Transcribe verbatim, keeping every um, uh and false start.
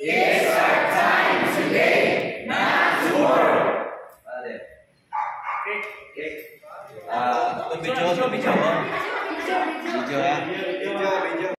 It's our time today, not tomorrow. Vale. Okay. Okay. Ah, uh, video, video, video ya. Video, video.